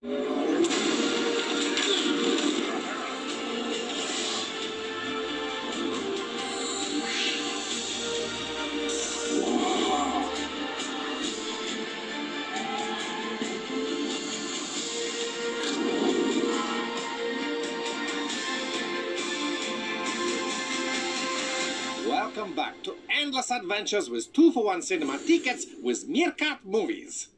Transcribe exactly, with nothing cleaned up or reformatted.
Welcome back to Endless Adventures with two for one cinema tickets with Meerkat Movies.